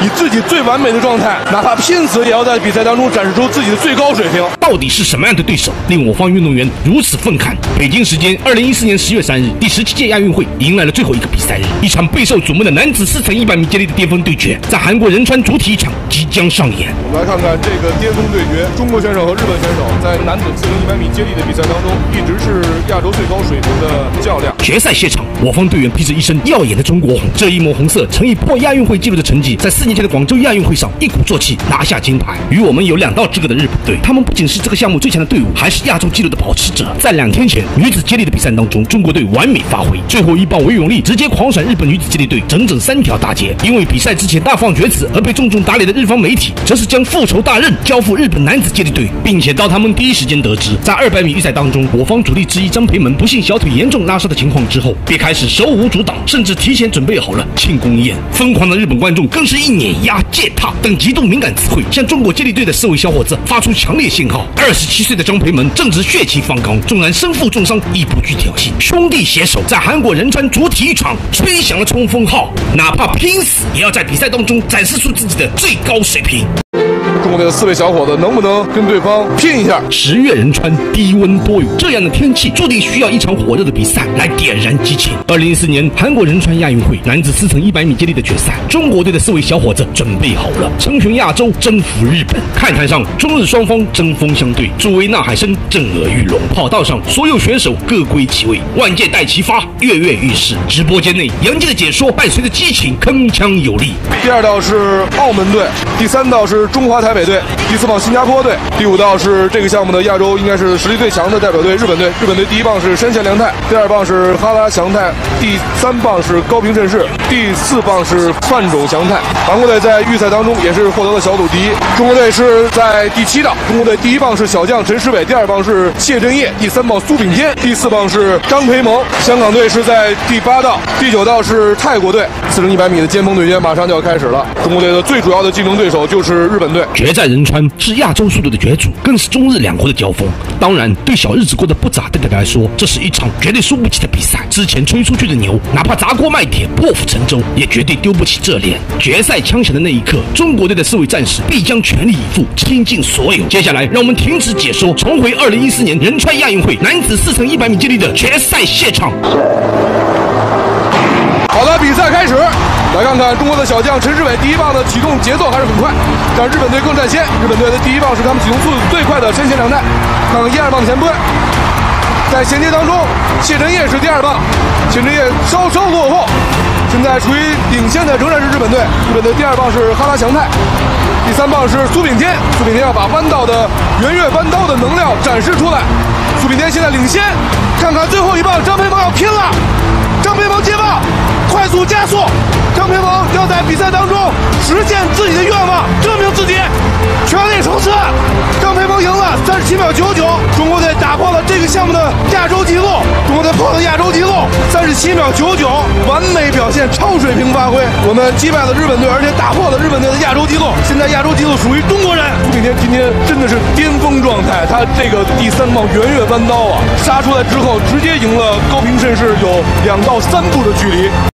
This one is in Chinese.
以自己最完美的状态，哪怕拼死也要在比赛当中展示出自己的最高水平。 到底是什么样的对手令我方运动员如此愤慨？北京时间2014年10月3日，第17届亚运会迎来了最后一个比赛日，一场备受瞩目的男子4乘100米接力的巅峰对决，在韩国仁川主体育场即将上演。 我们来看看这个巅峰对决，中国选手和日本选手在男子4乘100米接力的比赛当中，一直是亚洲最高水平的较量。 决赛现场，我方队员披着一身耀眼的中国红，这一抹红色曾以破亚运会纪录的成绩，在4年前的广州亚运会上一鼓作气拿下金牌。与我们有2道之隔的日本队，他们不仅是这个项目最强的队伍，还是亚洲纪录的保持者。在2天前女子接力的比赛当中，中国队完美发挥，最后一棒韦永丽直接狂闪日本女子接力队整整3条大街。因为比赛之前大放厥词而被重重打脸的日方媒体，则是将复仇大任交付日本男子接力队，并且到他们第一时间得知，在200米预赛当中，我方主力之一张培萌不幸小腿严重拉伤的情况之后，便开始手舞足蹈，甚至提前准备好了庆功宴。疯狂的日本观众更是以碾压、践踏等极度敏感词汇，向中国接力队的4位小伙子发出强烈信号。27岁的张培萌正值血气方刚，纵然身负重伤，亦不惧挑衅。兄弟携手在韩国仁川主体育场吹响了冲锋号，哪怕拼死也要在比赛当中展示出自己的最高水平。 中国队的4位小伙子能不能跟对方拼一下 ？10月仁川低温多雨，这样的天气注定需要一场火热的比赛来点燃激情。2014年韩国仁川亚运会男子4乘100米接力的决赛，中国队的4位小伙子准备好了，称雄亚洲，征服日本。看台上中日双方针锋相对，诸位呐喊声震耳欲聋，跑道上所有选手各归其位，万箭待齐发，跃跃欲试。直播间内杨基的解说伴随着激情，铿锵有力。 第2道是澳门队，第3道是中华台北队，第4棒新加坡队，第5道是这个项目的亚洲应该是实力最强的代表队日本队。日本队第1棒是山下良太，第2棒是哈拉祥太，第3棒是高平慎士，第4棒是范种祥太。韩国队在预赛当中也是获得了小组第1。中国队是在第7道，中国队第1棒是小将陈诗伟，第2棒是谢震业，第3棒苏炳添，第4棒是张培萌。香港队是在第8道，第9道是泰国队。4乘100米的尖峰对决马上就要开始了，中国队的最主要的竞争对手就是日本队。 决在仁川是亚洲速度的角逐，更是中日2国的交锋。当然，对小日子过得不咋地的来说，这是一场绝对输不起的比赛。之前吹出去的牛，哪怕砸锅卖铁、破釜沉舟，也绝对丢不起这脸。决赛枪响的那一刻，中国队的4位战士必将全力以赴，倾尽所有。接下来，让我们停止解说，重回2014年仁川亚运会男子4乘100米接力的决赛现场。 好的，比赛开始。来看看中国的小将陈诗伟第1棒的启动节奏还是很快，但日本队更占先。日本队的第1棒是他们启动速度最快的山下良太。看看1、2棒的前推，在衔接当中，谢震业是第2棒，谢震业稍稍落后，现在处于领先的仍然是日本队。日本队第2棒是哈拉祥太，第3棒是苏炳添。苏炳添要把弯道的圆月弯刀的能量展示出来。苏炳添现在领先，看看最后一棒，张培萌要拼了。张培萌接棒，快速加速。张培萌要在比赛当中实现自己的愿望，证明自己，全力冲刺。张培萌赢了37秒99，中国队打破了这个项目的亚洲纪录。中国队破了亚洲纪录37秒99，完美表现，超水平发挥。我们击败了日本队，而且打破了日本队的亚洲纪录。现在亚洲纪录属于中国人。苏炳添今天真的是巅峰状态，他这个第3棒圆月弯刀啊，杀出来之后直接赢了高平慎士有2到3步的距离。